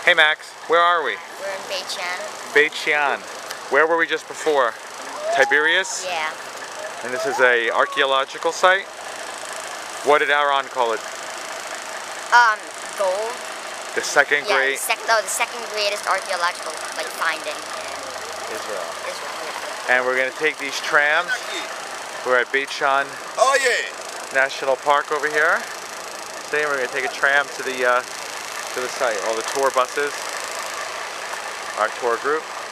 Hey Max, where are we? We're in Beit Shean. Beit Shean. Where were we just before? Tiberias? Yeah. And this is a archaeological site? What did Aaron call it? Gold. The second great the second greatest archaeological finding in Israel. Yeah. And we're going to take these trams. We're at Beit Shean National Park over here. Today we're going to take a tram to the site. All the tour buses, our tour group.